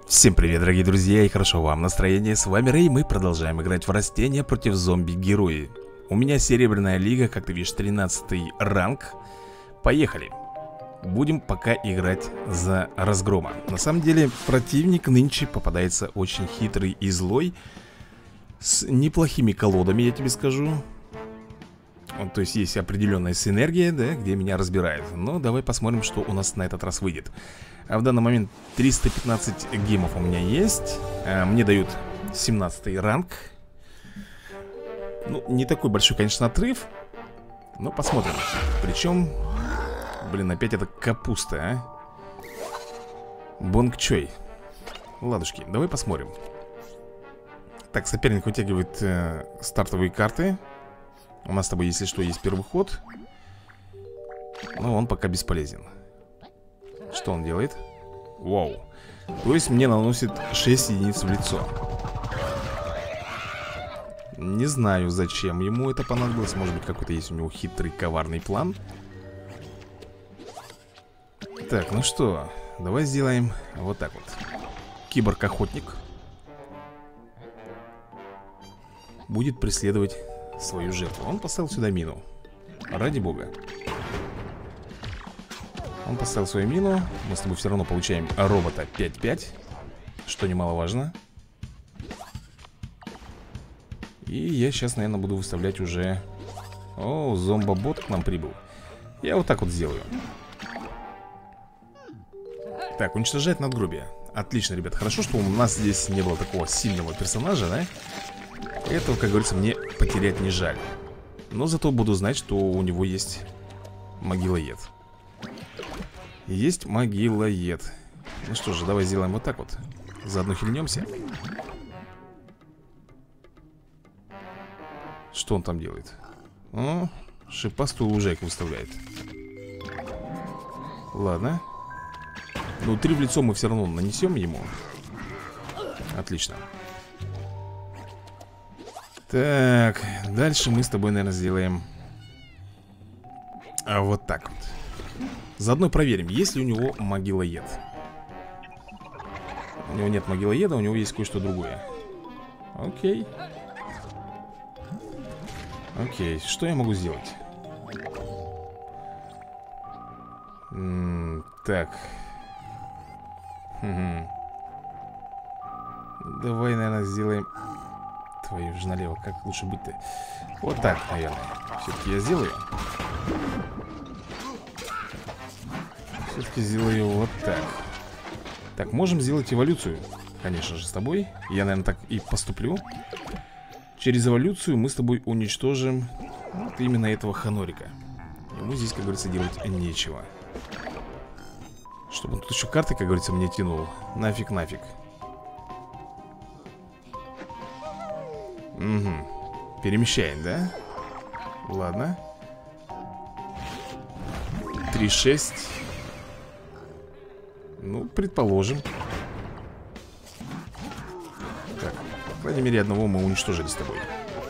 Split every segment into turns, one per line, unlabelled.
Всем привет, дорогие друзья, и хорошо вам настроение. С вами Рэй, мы продолжаем играть в растения против зомби-герои. У меня серебряная лига, как ты видишь, 13 ранг. Поехали. Будем пока играть за разгрома. На самом деле, противник нынче попадается очень хитрый и злой, с неплохими колодами, я тебе скажу. То есть есть определенная синергия, да, где меня разбирает. Но давай посмотрим, что у нас на этот раз выйдет. А в данный момент 315 гемов у меня есть. Мне дают 17 ранг. Ну, не такой большой, конечно, отрыв. Но посмотрим. Причем, блин, опять это капуста, а. Бонгчой. Ладушки, давай посмотрим. Так, соперник вытягивает стартовые карты. У нас с тобой, если что, есть первый ход. Но он пока бесполезен. Что он делает? Вау. То есть мне наносит 6 единиц в лицо. Не знаю, зачем ему это понадобилось. Может быть, какой-то есть у него хитрый, коварный план. Так, ну что, давай сделаем вот так вот. Киборг-охотник будет преследовать свою жертву. Он поставил сюда мину. Ради бога. Он поставил свою мину. Мы с тобой все равно получаем робота 5-5, что немаловажно. И я сейчас, наверное, буду выставлять уже... О, зомбобот к нам прибыл. Я вот так вот сделаю. Так, уничтожать надгробие. Отлично, ребят. Хорошо, что у нас здесь не было такого сильного персонажа, да? Этого, как говорится, мне потерять не жаль. Но зато буду знать, что у него есть могилоед. Есть могилоед. Ну что же, давай сделаем вот так вот. Заодно хильнемся. Что он там делает? О, шипастую лужайку выставляет. Ладно. Ну, 3 в лицо мы все равно нанесем ему. Отлично. Так, дальше мы с тобой, наверное, сделаем вот так вот. Заодно проверим, есть ли у него могилоед. У него нет могилоеда, у него есть кое-что другое. Окей. Окей, что я могу сделать? Так. Давай, наверное, сделаем... Твою же налево, как лучше быть-то? Вот так, наверное. Все-таки я сделаю. Все-таки сделаю вот так. Так, можем сделать эволюцию, конечно же, с тобой. Я, наверное, так и поступлю. Через эволюцию мы с тобой уничтожим вот именно этого ханорика. Ему здесь, как говорится, делать нечего. Чтобы он тут еще карты, как говорится, мне тянул. Нафиг, нафиг. Угу. Перемещаем, да? Ладно. 3-6. Ну, предположим. Так, по крайней мере, одного мы уничтожили с тобой.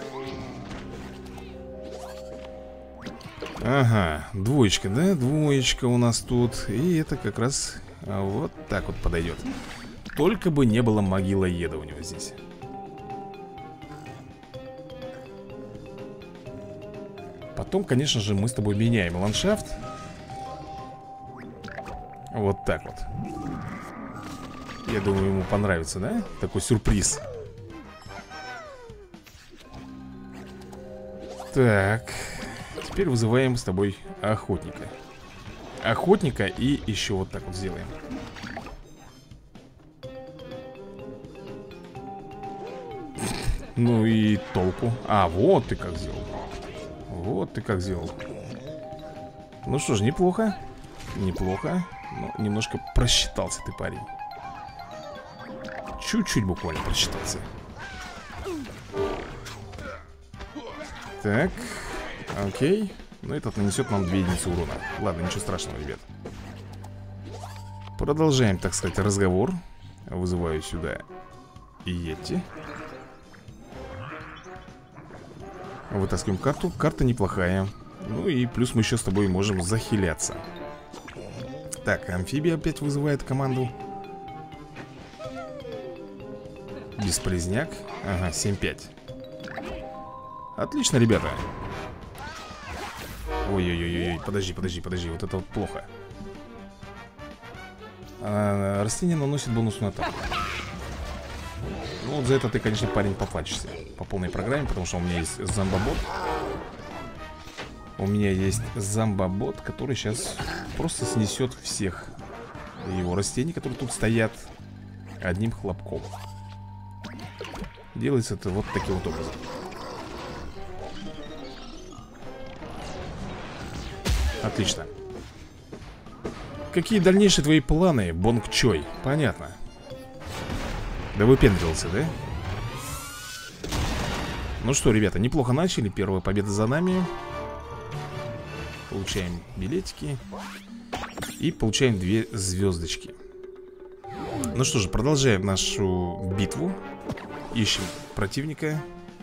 Ага, двоечка, да? Двоечка у нас тут. И это как раз вот так вот подойдет. Только бы не было могилоеда у него здесь. Потом, конечно же, мы с тобой меняем ландшафт. Вот так вот. Я думаю, ему понравится, да? Такой сюрприз. Так. Теперь вызываем с тобой охотника. Охотника и еще вот так вот сделаем. Ну и толку. А, вот ты как сделал. Вот ты как сделал. Ну что ж, неплохо. Неплохо. Но немножко просчитался ты, парень. Чуть-чуть буквально просчитался. Так. Окей. Ну этот нанесет нам 2 единицы урона. Ладно, ничего страшного, ребят. Продолжаем, так сказать, разговор. Вызываю сюда Йети. Вытаскиваем карту. Карта неплохая. Ну и плюс мы еще с тобой можем захиляться. Так, амфибия опять вызывает команду. Бесполезняк. Ага, 7-5. Отлично, ребята. Ой-ой-ой, подожди. Вот это вот плохо. Растение наносит бонус на атаку. Ну вот за это ты, конечно, парень, поплачешься по полной программе, потому что у меня есть зомбобот. У меня есть зомбобот, который сейчас просто снесет всех его растений, которые тут стоят, одним хлопком. Делается это вот таким вот образом. Отлично. Какие дальнейшие твои планы, Бонг Чой? Понятно. Да выпендрился, да? Ну что, ребята, неплохо начали. Первая победа за нами. Получаем билетики. И получаем 2 звездочки. Ну что же, продолжаем нашу битву. Ищем противника.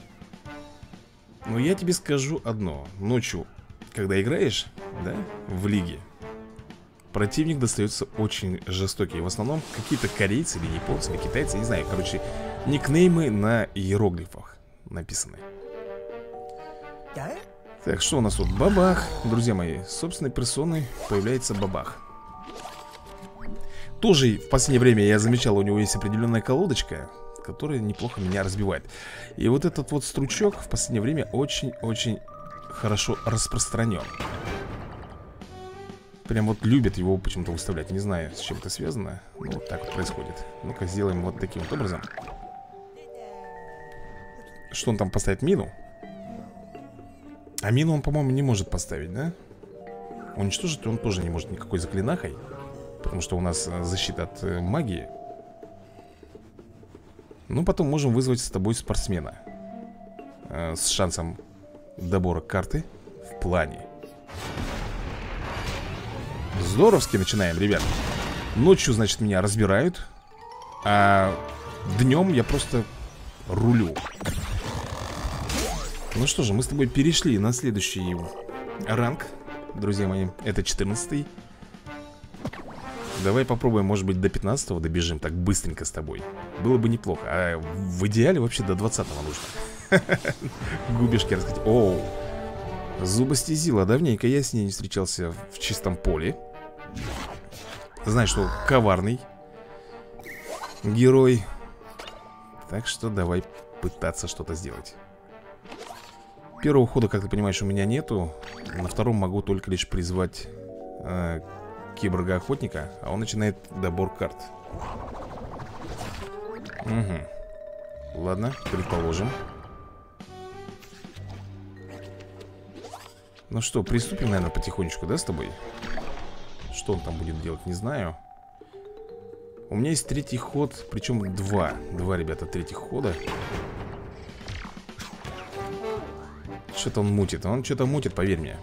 Но я тебе скажу одно. Ночью, когда играешь, да, в лиге, противник достается очень жестокий. В основном какие-то корейцы или японцы, или китайцы, не знаю. Короче, никнеймы на иероглифах написаны. Так, что у нас тут? Бабах, друзья мои, собственной персоной появляется Бабах. Тоже в последнее время я замечал, у него есть определенная колодочка, которая неплохо меня разбивает. И вот этот вот стручок в последнее время очень-очень хорошо распространен. Прям вот любят его почему-то выставлять. Не знаю, с чем это связано. Ну, вот так вот происходит. Ну-ка, сделаем вот таким вот образом. Что он там поставит? Мину? А мину он, по-моему, не может поставить, да? Уничтожить он тоже не может никакой заклинахой, потому что у нас защита от магии. Ну, потом можем вызвать с тобой спортсмена с шансом добора карты в плане. Здоровски начинаем, ребят. Ночью, значит, меня разбирают, а днем я просто рулю. Ну что же, мы с тобой перешли на следующий ранг, друзья мои. Это 14-й. Давай попробуем, может быть, до 15-го добежим так быстренько с тобой. Было бы неплохо. А в идеале вообще до 20-го нужно. Губишки раскатить. Оу. Зубостезила. Давненько я с ней не встречался в чистом поле. Знаешь, что коварный герой. Так что давай пытаться что-то сделать. Первого хода, как ты понимаешь, у меня нету. На втором могу только лишь призвать киборга-охотника, а он начинает добор карт. Угу. Ладно, предположим. Ну что, приступим, наверное, потихонечку, да, с тобой? Что он там будет делать, не знаю. У меня есть третий ход, причем два, ребята, третьих хода. Что-то он мутит, что-то мутит, поверь мне.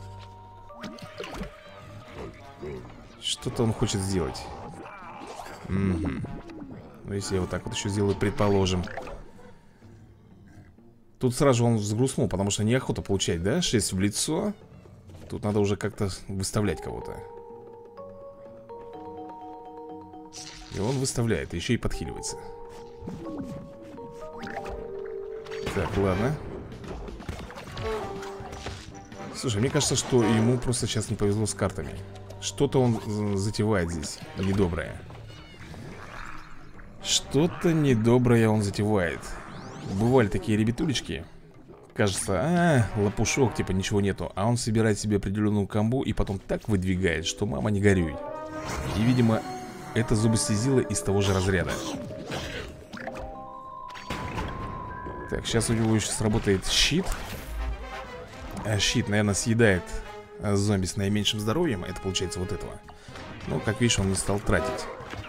Что-то он хочет сделать. Угу. Ну, если я вот так вот еще сделаю, предположим. Тут сразу же он взгрустнул, потому что неохота получать, да? 6 в лицо. Тут надо уже как-то выставлять кого-то. И он выставляет, еще и подхиливается. Так, ладно. Слушай, мне кажется, что ему просто сейчас не повезло с картами. Что-то он затевает здесь недоброе. Что-то недоброе он затевает. Бывали такие ребятулечки. Кажется, лопушок, типа ничего нету. А он собирает себе определенную комбу и потом так выдвигает, что мама не горюй. И, видимо, это зубостезила из того же разряда. Так, сейчас у него еще сработает щит. А щит, наверное, съедает зомби с наименьшим здоровьем. Это получается вот этого. Но, как видишь, он не стал тратить.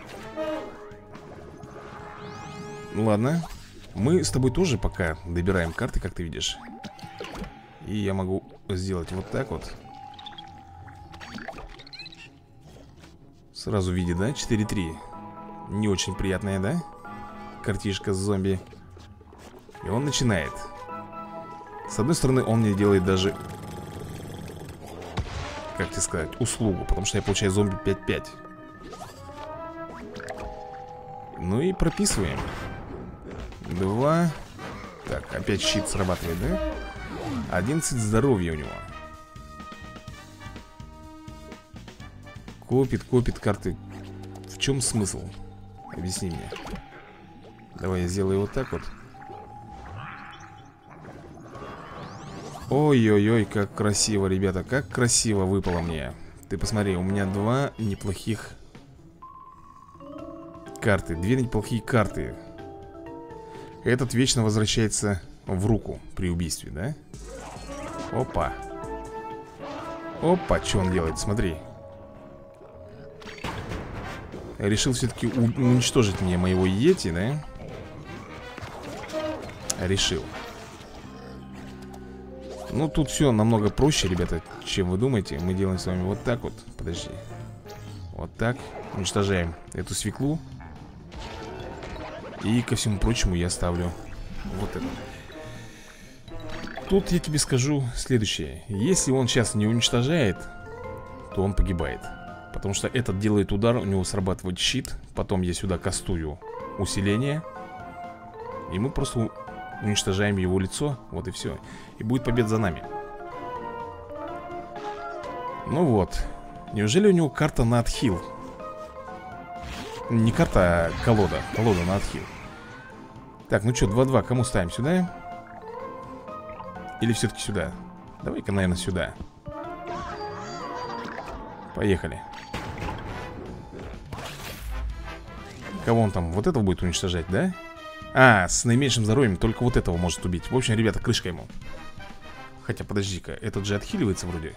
Ну ладно. Мы с тобой тоже пока добираем карты, как ты видишь. И я могу сделать вот так вот. Сразу видит, да? 4-3. Не очень приятная, да? Картишка с зомби. И он начинает. С одной стороны, он мне делает даже, как тебе сказать, услугу, потому что я получаю зомби 5-5. Ну и прописываем. 2. Так, опять щит срабатывает, да? 11 здоровья у него. Копит карты. В чем смысл? Объясни мне. Давай я сделаю вот так вот. Ой-ой-ой, как красиво, ребята. Как красиво выпало мне. Ты посмотри, у меня 2 неплохих карты. 2 неплохие карты. Этот вечно возвращается в руку при убийстве, да? Опа. Опа, что он делает, смотри. Решил все-таки уничтожить мне моего йети, да? Решил. Ну, тут все намного проще, ребята, чем вы думаете. Мы делаем с вами вот так вот. Подожди. Вот так. Уничтожаем эту свеклу. И ко всему прочему я ставлю вот это. Тут я тебе скажу следующее. Если он сейчас не уничтожает, то он погибает. Потому что этот делает удар, у него срабатывает щит. Потом я сюда кастую усиление. И мы просто уничтожаем его лицо. Вот и все. И будет победа за нами. Ну вот. Неужели у него карта на отхил? Не карта, а колода. Колода на отхил. Так, ну что, 2-2. Кому ставим? Сюда? Или все-таки сюда? Давай-ка, наверное, сюда. Поехали. Кого он там? Вот этого будет уничтожать, да? А, с наименьшим здоровьем только вот этого может убить. В общем, ребята, крышка ему. Хотя, подожди-ка, этот же отхиливается вроде.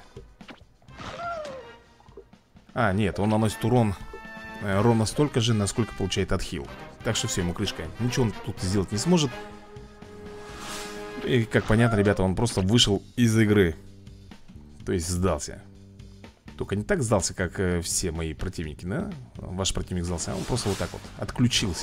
А, нет, он наносит урон ровно столько же, насколько получает отхил. Так что все, ему крышка. Ничего он тут сделать не сможет. И, как понятно, ребята, он просто вышел из игры. То есть сдался. Только не так сдался, как все мои противники, да? Ваш противник сдался, а он просто вот так вот отключился.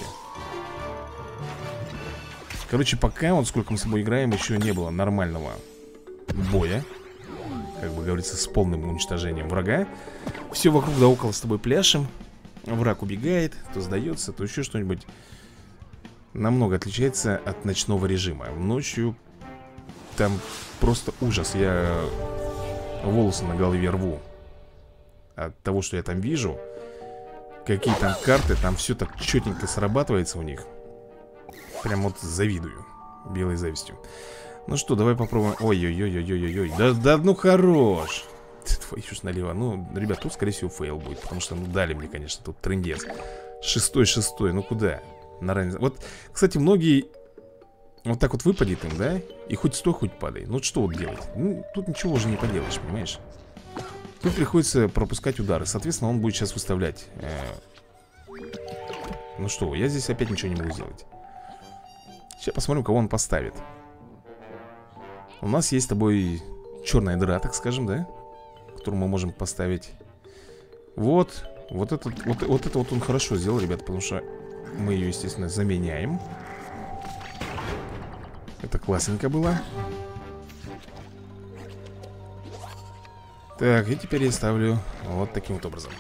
Короче, пока вот сколько мы с тобой играем, еще не было нормального боя. Как бы говорится, с полным уничтожением врага. Все вокруг да около с тобой пляшем. Враг убегает, то сдается, то еще что-нибудь. Намного отличается от ночного режима. Ночью там просто ужас. Я волосы на голове рву от того, что я там вижу. Какие там карты, там все так четенько срабатывается у них. Прям вот завидую. Белой завистью. Ну что, давай попробуем. Ой-ой-ой-ой-ой-ой. Да ну хорош. Твою ж налево. Ну, ребят, тут скорее всего фейл будет. Потому что, ну, дали мне, конечно, тут трындец. 6-6, ну куда? На ранец. Вот, кстати, многие вот так вот выпадет им, да? И хоть стой, хоть падай. Ну что вот делать? Ну, тут ничего уже не поделаешь, понимаешь? Тут приходится пропускать удары. Соответственно, он будет сейчас выставлять. Ну что, я здесь опять ничего не могу сделать. Сейчас посмотрим, кого он поставит. У нас есть с тобой черная дыра, так скажем, да? Которую мы можем поставить. Вот это вот он хорошо сделал, ребят. Потому что мы ее, естественно, заменяем. Это классненько было. Так, и теперь я ставлю вот таким вот образом.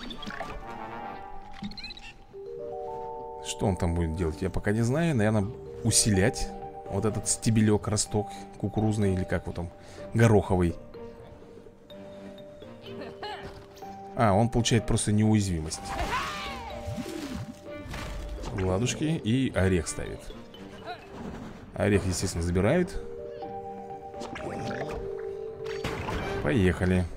Что он там будет делать, я пока не знаю. Наверное, усилять вот этот стебелек, росток кукурузный или как вот он, гороховый. А, он получает просто неуязвимость. Ладушки и орех ставит. Орех, естественно, забирают. Поехали.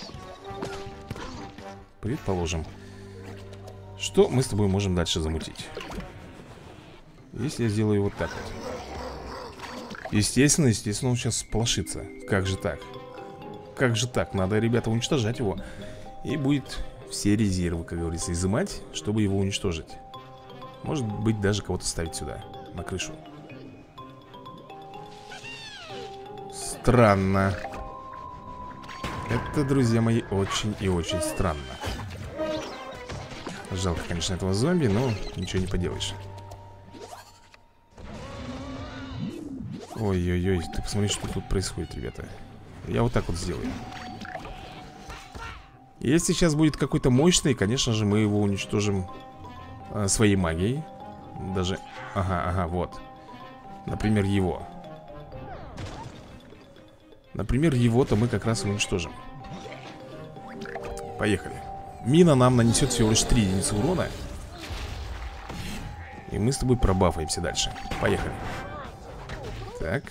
Предположим. Что мы с тобой можем дальше замутить? Если я сделаю вот так вот. Естественно, он сейчас сполошится. Как же так? Как же так? Надо, ребята, уничтожать его. И будет все резервы, как говорится, изымать, чтобы его уничтожить. Может быть, даже кого-то ставить сюда, на крышу. Странно. Это, друзья мои, очень и очень странно. Жалко, конечно, этого зомби, но ничего не поделаешь. Ой-ой-ой, ты посмотри, что тут происходит, ребята. Я вот так вот сделаю. Если сейчас будет какой-то мощный, конечно же, мы его уничтожим своей магией. Даже, ага, вот. Например, его. Например, его-то мы как раз уничтожим. Поехали. Мина нам нанесет всего лишь 3 единицы урона. И мы с тобой пробафаемся дальше. Поехали. Так.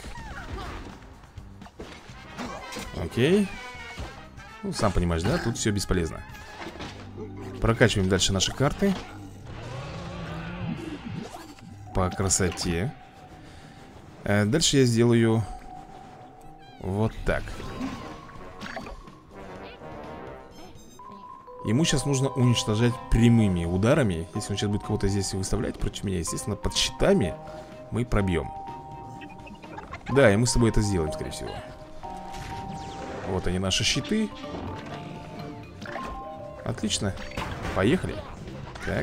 Окей. Ну, сам понимаешь, да? Тут все бесполезно. Прокачиваем дальше наши карты. По красоте. Дальше я сделаю вот так. Ему сейчас нужно уничтожать прямыми ударами. Если он сейчас будет кого-то здесь выставлять против меня, естественно, под щитами мы пробьем. Да, и мы с тобой это сделаем, скорее всего. Вот они, наши щиты. Отлично. Поехали. Так.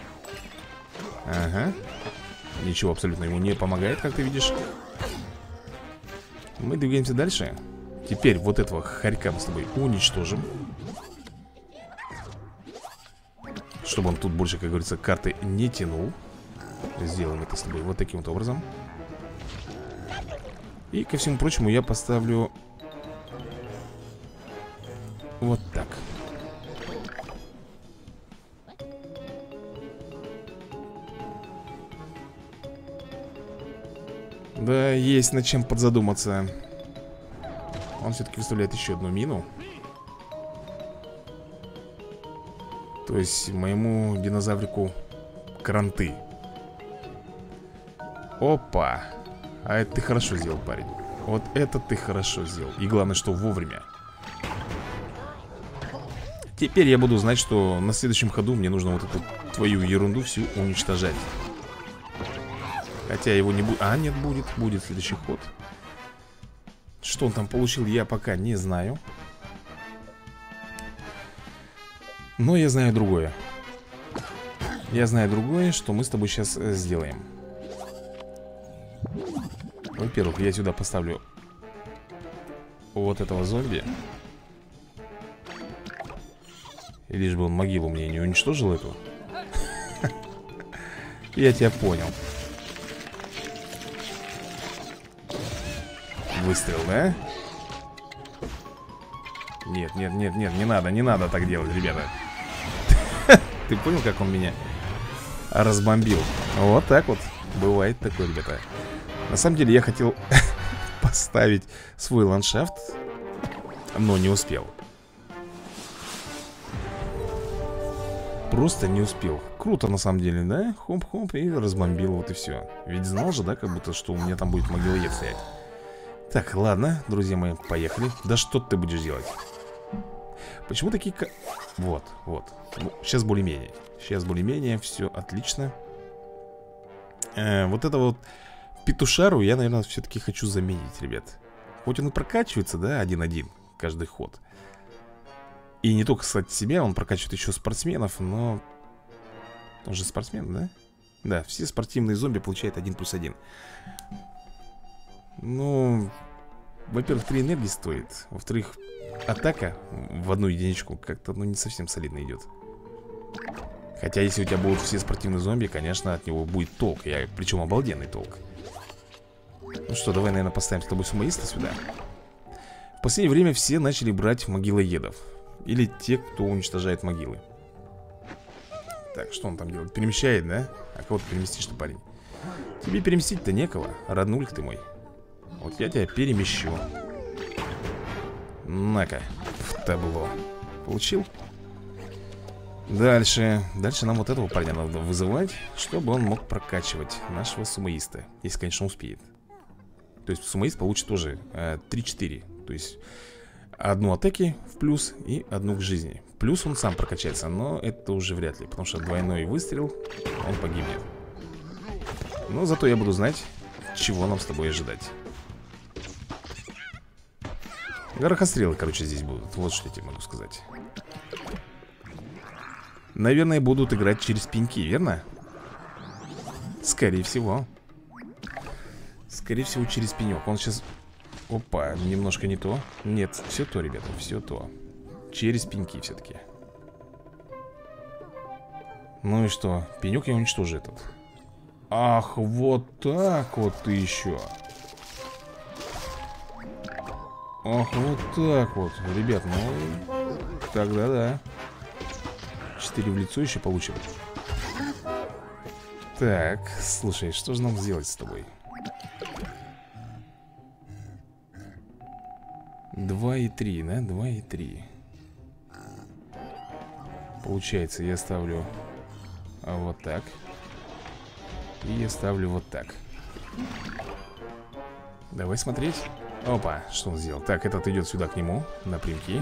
Ага. Ничего абсолютно ему не помогает, как ты видишь. Мы двигаемся дальше. Теперь вот этого хорька мы с тобой уничтожим. Чтобы он тут больше, как говорится, карты не тянул. Сделаем это с тобой вот таким вот образом. И ко всему прочему я поставлю вот так. Да, есть над чем подзадуматься. Он все-таки выставляет еще одну мину. То есть моему динозаврику кранты. Опа. А это ты хорошо сделал, парень. Вот это ты хорошо сделал. И главное, что вовремя. Теперь я буду знать, что на следующем ходу мне нужно вот эту твою ерунду всю уничтожать. Хотя его не будет. А, нет, будет. Будет следующий ход. Что он там получил, я пока не знаю. Но я знаю другое. Я знаю другое, что мы с тобой сейчас сделаем. Во-первых, я сюда поставлю вот этого зомби. И лишь бы он могилу мне не уничтожил эту. Я тебя понял. Выстрел, да? Нет, нет, нет, нет, не надо так делать, ребята. Ты понял, как он меня разбомбил? Вот так вот. Бывает такое, ребята. На самом деле я хотел поставить свой ландшафт, но не успел. Просто не успел. Круто на самом деле, да? Хоп-хоп, и разбомбил, вот и все. Ведь знал же, да, как будто, что у меня там будет могилоед стоять. Так, ладно, друзья мои, поехали. Да что ты будешь делать? Почему такие... Вот, вот. Ну, сейчас более-менее. Сейчас более-менее, все отлично. Вот это вот петушару я, наверное, все-таки хочу заменить, ребят. Хоть он и прокачивается, да, 1-1 каждый ход. И не только, кстати, себя, он прокачивает еще спортсменов, но... Он же спортсмен, да? Да, все спортивные зомби получают 1+1. Ну... Во-первых, 3 энергии стоит. Во-вторых, атака в одну единичку как-то, ну, не совсем солидно идет. Хотя, если у тебя будут все спортивные зомби, конечно, от него будет толк. Причем обалденный толк. Ну что, давай, наверное, поставим с тобой сумоиста сюда. В последнее время все начали брать могилоедов. Или те, кто уничтожает могилы. Так, что он там делает? Перемещает, да? А кого ты переместишь-то, парень? Тебе переместить-то некого, роднулик ты мой. Вот я тебя перемещу. На-ка, в табло. Получил? Дальше нам вот этого парня надо вызывать, чтобы он мог прокачивать нашего сумоиста. Если, конечно, успеет. То есть сумоист получит тоже 3-4. То есть одну атаки в плюс и одну к жизни. Плюс он сам прокачается, но это уже вряд ли, потому что двойной выстрел, он погибнет. Но зато я буду знать, чего нам с тобой ожидать. Горохострелы, короче, здесь будут. Вот что я тебе могу сказать. Наверное, будут играть через пеньки, верно? Скорее всего. Скорее всего, через пенек. Он сейчас... Опа, немножко не то. Нет, все то, ребята, все то. Через пеньки все-таки. Ну и что? Пенек я уничтожу этот. Ах, вот так вот ты еще. Ах, вот так вот. Ребят, ну тогда да. 4 в лицо еще получим. Так, слушай, что же нам сделать с тобой? 2 и 3, да? 2 и 3. Получается, я ставлю вот так. И я ставлю вот так. Давай смотреть. Опа, что он сделал? Так, этот идет сюда к нему, напрямки.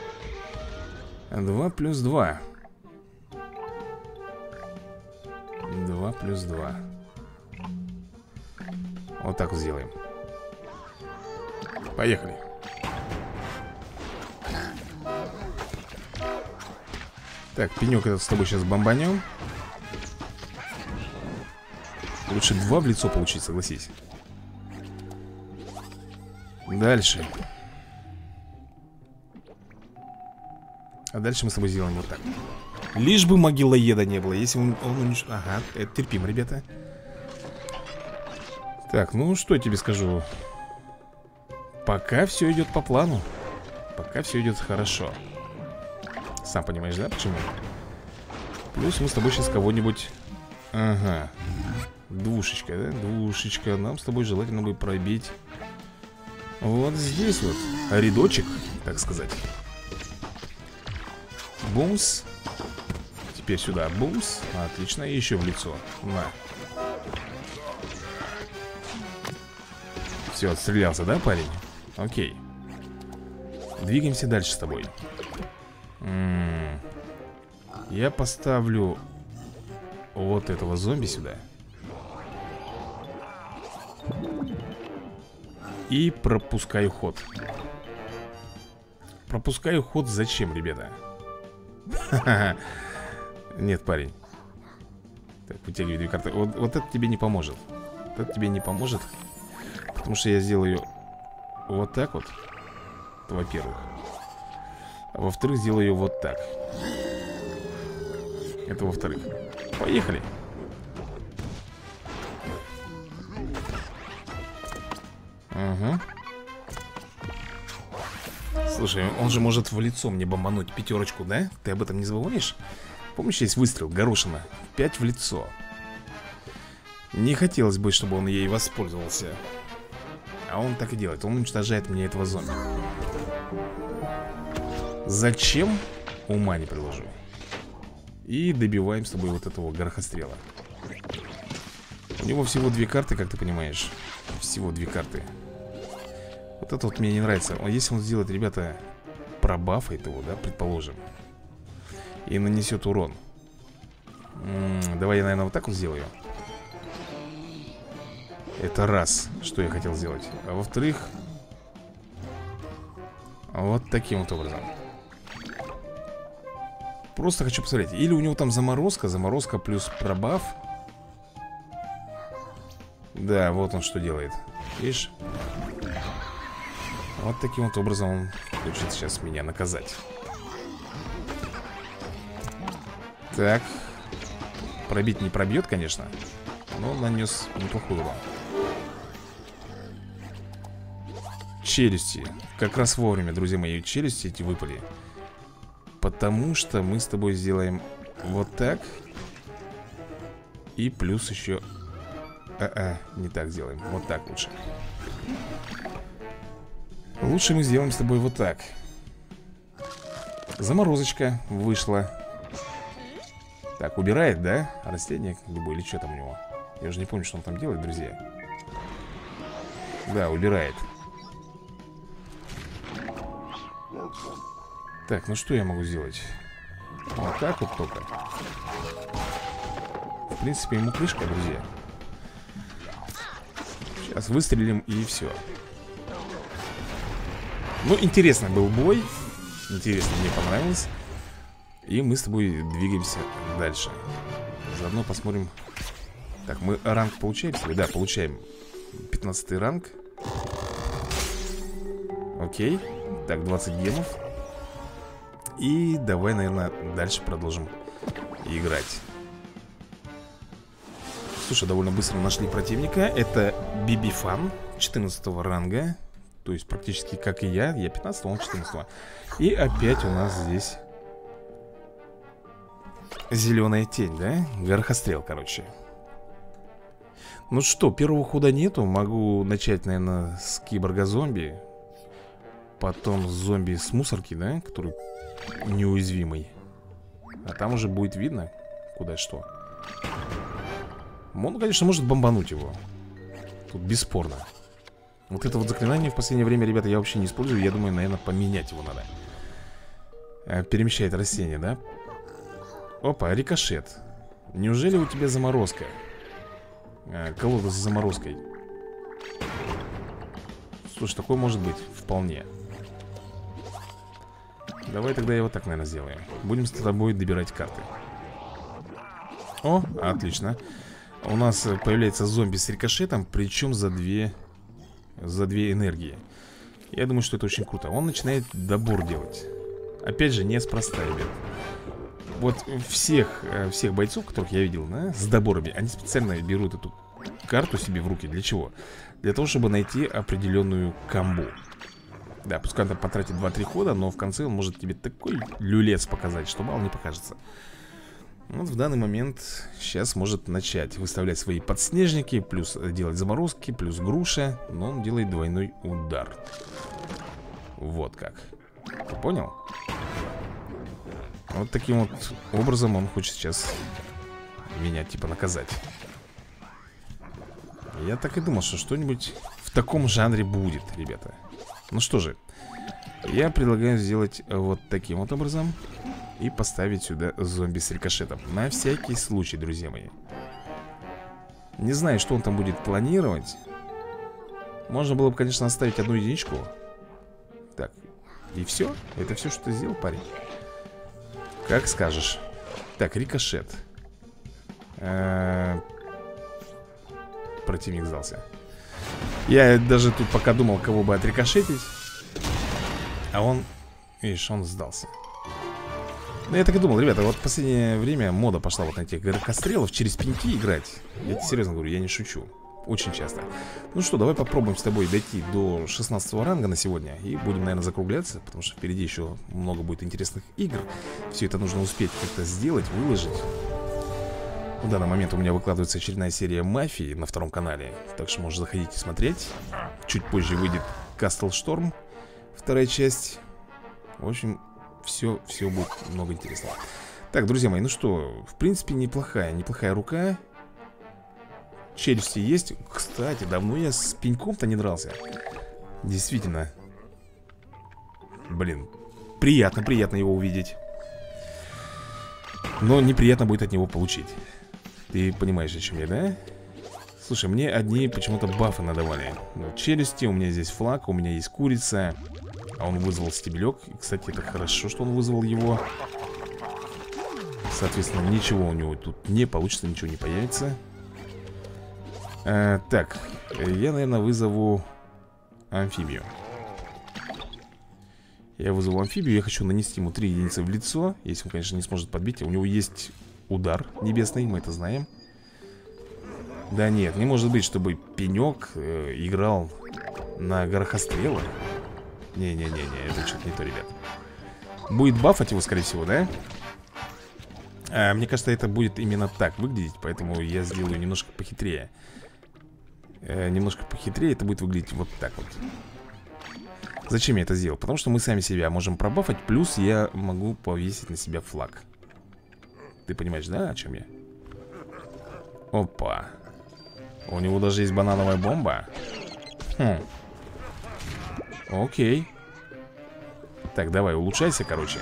2 плюс 2. 2 плюс 2. Вот так вот сделаем. Поехали. Так, пенек этот с тобой сейчас бомбанем. Лучше 2 в лицо получить, согласись. Дальше. А дальше мы с тобой сделаем вот так. Лишь бы могилоеда не было. Если он Ага, это терпим, ребята. Так, ну что я тебе скажу. Пока все идет по плану. Пока все идет хорошо. Сам понимаешь, да, почему? Плюс мы с тобой сейчас кого-нибудь... Ага. Двушечка, да? Двушечка. Нам с тобой желательно бы пробить вот здесь вот рядочек, так сказать. Бумс. Теперь сюда бумс. Отлично, и еще в лицо. На. Все, отстрелялся, да, парень? Окей. Двигаемся дальше с тобой. Я поставлю вот этого зомби сюда. И пропускаю ход. Пропускаю ход зачем, ребята? Нет, парень. Так, вытягивай 2 карты. Вот это тебе не поможет. Это тебе не поможет. Потому что я сделаю вот так вот. Это во-первых. А во-вторых, сделаю вот так. Это во-вторых. Поехали. Ага. Слушай, он же может в лицо мне бомбануть 5, да? Ты об этом не забываешь? Помнишь, есть выстрел, горошина 5 в лицо. Не хотелось бы, чтобы он ей воспользовался. А он так и делает, он уничтожает мне этого зомби. Зачем? Ума не приложу. И добиваем с тобой вот этого горохострела. У него всего 2 карты, как ты понимаешь. Всего 2 карты. Вот это вот мне не нравится. Если он сделает, ребята, пробафает его, да, предположим, и нанесет урон. Давай я, наверное, вот так вот сделаю. Это раз, что я хотел сделать. А во-вторых, вот таким вот образом. Просто хочу посмотреть. Или у него там заморозка. Заморозка плюс пробаф. Да, вот он что делает. Видишь? Вот таким вот образом он хочет сейчас меня наказать. Так. Пробить не пробьет, конечно, но нанес неплохой урон. Челюсти. Как раз вовремя, друзья мои, челюсти эти выпали. Потому что мы с тобой сделаем вот так. И плюс еще... не так сделаем. Вот так лучше. Лучше мы сделаем с тобой вот так. Заморозочка вышла. Так, убирает, да? Растение любое или что там у него? Я уже не помню, что он там делает, друзья. Да, убирает. Так, ну что я могу сделать? Вот так вот только. В принципе, ему крышка, друзья. Сейчас выстрелим и все. Ну, интересно был бой. Интересно, мне понравилось. И мы с тобой двигаемся дальше. Заодно посмотрим. Так, мы ранг получаем себе? Да, получаем 15 ранг. Окей. Так, 20 гемов. И давай, наверное, дальше продолжим играть. слушай, довольно быстро нашли противника. Это Бибифан 14 ранга. То есть практически как и я 15, он 14. И опять у нас здесь зеленая тень, да? Горохострел, короче. Ну что, первого хода нету. Могу начать, наверное, с киборга-зомби. Потом с зомби с мусорки, да? Который неуязвимый. А там уже будет видно, куда что. Он, конечно, может бомбануть его. Тут бесспорно. Вот это вот заклинание в последнее время, ребята, я вообще не использую. Я думаю, наверное, поменять его надо. Перемещает растение, да? Опа, рикошет. Неужели у тебя заморозка? Колода с заморозкой. Слушай, такое может быть, вполне. Давай тогда я вот так, наверное, сделаем. Будем с тобой добирать карты. О, отлично. У нас появляется зомби с рикошетом, причем за две энергии. Я думаю, что это очень круто. Он начинает добор делать. Опять же, неспроста, ребят. Вот всех бойцов, которых я видел, да, с доборами, они специально берут эту карту себе в руки. Для чего? Для того, чтобы найти определенную комбу. Да, пускай он потратит 2-3 хода, но в конце он может тебе такой люлец показать, что мало не покажется. Вот в данный момент сейчас может начать выставлять свои подснежники, плюс делать заморозки, плюс груша. Но он делает двойной удар. Вот как. Ты понял? Вот таким вот образом он хочет сейчас меня типа наказать. Я так и думал, что что-нибудь в таком жанре будет, ребята. Ну что же, я предлагаю сделать вот таким вот образом и поставить сюда зомби с рикошетом. На всякий случай, друзья мои. Не знаю, что он там будет планировать. Можно было бы, конечно, оставить одну единичку. Так, и все? Это все, что ты сделал, парень? Как скажешь. Так, рикошет. Противник сдался. Я даже тут пока думал, кого бы отрикошетить. А он, видишь, он сдался. Ну, я так и думал, ребята, вот в последнее время мода пошла вот на этих горохострелов через пеньки играть. Я тебе серьезно говорю, я не шучу. Очень часто. Ну что, давай попробуем с тобой дойти до 16 ранга на сегодня. И будем, наверное, закругляться, потому что впереди еще много будет интересных игр. Все это нужно успеть как-то сделать, выложить. В данный момент у меня выкладывается очередная серия Мафии на втором канале. Так что можешь заходить и смотреть. Чуть позже выйдет Castle Storm, вторая часть. В общем, все будет много интересного. Так, друзья мои, ну что, в принципе, неплохая рука. Челюсти есть. Кстати, давно я с пеньком-то не дрался. Действительно. Блин, приятно его увидеть. Но неприятно будет от него получить. Ты понимаешь, о чем я, да? Слушай, мне одни почему-то бафы надавали. Челюсти, у меня здесь флаг, у меня есть курица. А он вызвал стебелек. И, кстати, это хорошо, что он вызвал его. Соответственно, ничего у него тут не получится, ничего не появится. Так, я, наверное, вызову амфибию. Я вызову амфибию, я хочу нанести ему 3 единицы в лицо. Если он, конечно, не сможет подбить. У него есть удар небесный, мы это знаем. Да нет, не может быть, чтобы пенек играл на горохострелах. Не-не-не, это что-то не то, ребят. Будет бафать его, скорее всего, да? Мне кажется, это будет именно так выглядеть. Поэтому я сделаю немножко похитрее. Немножко похитрее это будет выглядеть вот так вот. Зачем я это сделал? Потому что мы сами себя можем пробафать. Плюс я могу повесить на себя флаг. Ты понимаешь, да, о чем я? Опа. У него даже есть банановая бомба. Окей. Так, давай, улучшайся, короче.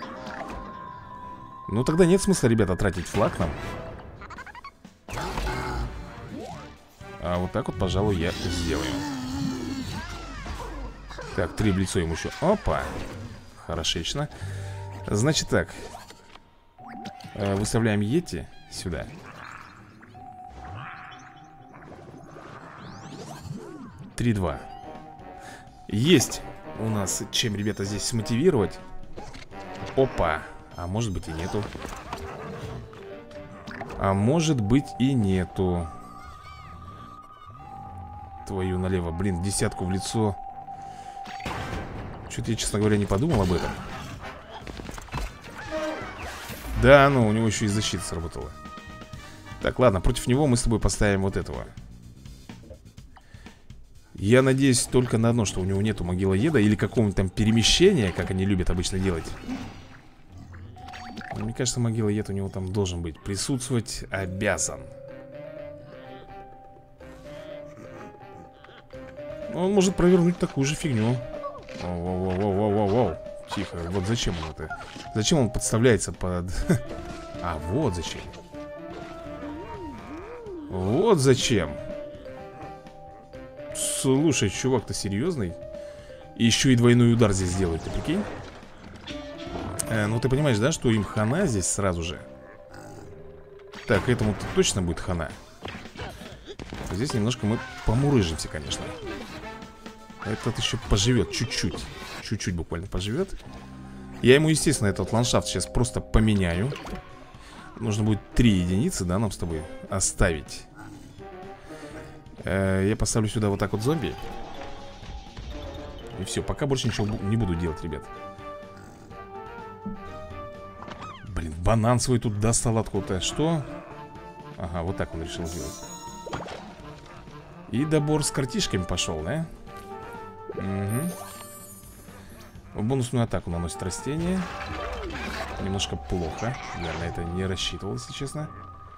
Ну, тогда нет смысла, ребята, тратить флаг нам. А вот так вот, пожалуй, я сделаю. Так, 3 в лицо ему еще. Опа. Хорошечно. Значит так. Выставляем Йети сюда. Три-два. Есть у нас чем, ребята, здесь смотивировать. Опа. А может быть и нету. А может быть и нету. твою налево. Блин, десятку в лицо. Что-то я, честно говоря, не подумал об этом. Да, ну, у него еще и защита сработала. Так, ладно, против него мы с тобой поставим вот этого. Я надеюсь только на одно, что у него нету могилоеда или какого-нибудь там перемещения, как они любят обычно делать. Мне кажется, могилоед у него там должен быть. Присутствовать обязан. Он может провернуть такую же фигню. Воу-воу-воу-воу-воу-воу. Тихо, вот зачем он это? Зачем он подставляется под... А, вот зачем. Вот зачем. Слушай, чувак-то серьезный. И еще и двойной удар здесь делает, ты прикинь? Ну ты понимаешь, да, что им хана здесь сразу же. Так, этому-то точно будет хана. Здесь немножко мы помурыжимся, конечно. Этот еще поживет чуть-чуть. Чуть-чуть буквально поживет. Я ему, естественно, этот ландшафт сейчас просто поменяю. Нужно будет 3 единицы, да, нам с тобой оставить. Я поставлю сюда вот так вот зомби. И все, пока больше ничего не буду делать, ребят. Блин, банан свой тут достал откуда-то. Что? Ага, вот так он решил сделать. И добор с картишками пошел, да? Угу. Бонусную атаку наносит растение. Немножко плохо. Я на это не рассчитывал, если честно.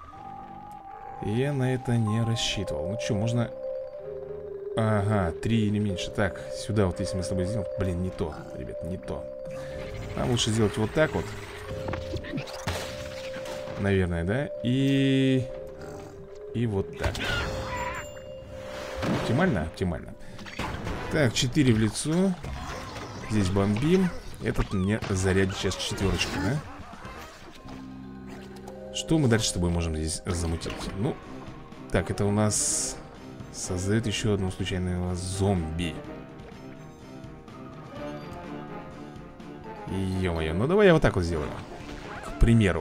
Я на это не рассчитывал. Ну что, можно... Ага, 3 или меньше. Так, сюда вот если мы с тобой сделаем... Блин, не то, ребят, не то. Нам лучше сделать вот так вот. Наверное, да? И вот так. Оптимально? Оптимально. Так, 4 в лицо. Здесь бомбим. Этот мне зарядит сейчас 4, да? Что мы дальше с тобой можем здесь замутить? Ну, так, это у нас создает еще одного случайного зомби. Ё-моё, ну давай я вот так вот сделаю. К примеру.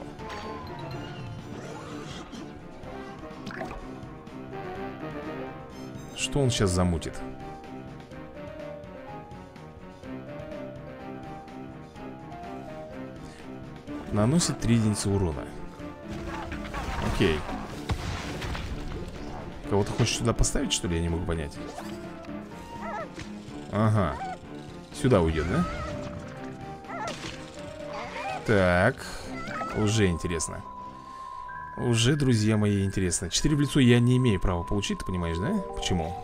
Что он сейчас замутит? Наносит 3 единицы урона. Окей. Кого-то хочешь сюда поставить, что ли? Я не могу понять. Ага. Сюда уйдет, да? Так. Уже интересно. Уже, друзья мои, интересно. 4 в лицо я не имею права получить, ты понимаешь, да? Почему?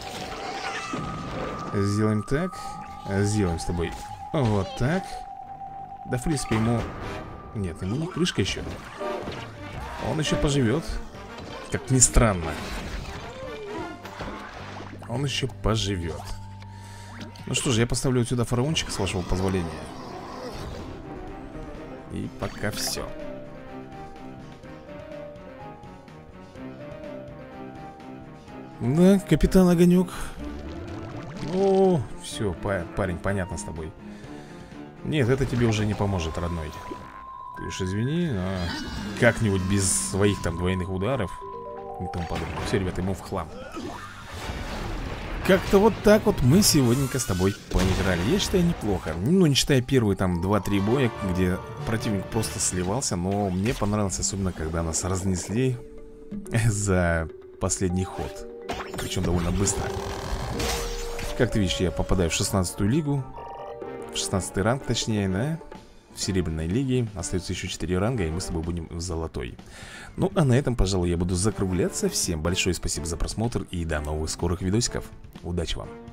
Сделаем так. Сделаем с тобой вот так. Да, в принципе, ему... Нет, ему не крышка еще. Он еще поживет. Как ни странно. Он еще поживет. Ну что же, я поставлю вот сюда фараончика, с вашего позволения. И пока все. Да, капитан Огонек. Ну, все, парень, понятно с тобой. Нет, это тебе уже не поможет, родной. Ты уж извини, но как-нибудь без своих там двойных ударов и тому подобное. Все, ребята, ему в хлам. Как-то вот так вот мы сегодня с тобой поиграли. Я считаю, неплохо. Ну, не считая первые там 2-3 боя, где противник просто сливался. Но мне понравилось, особенно когда нас разнесли за последний ход. Причем довольно быстро. Как ты видишь, я попадаю в 16-ю лигу. В 16-й ранг, точнее, да? В серебряной лиге. Остается еще 4 ранга, и мы с тобой будем в золотой. Ну, а на этом, пожалуй, я буду закругляться. Всем большое спасибо за просмотр и до новых скорых видосиков. Удачи вам!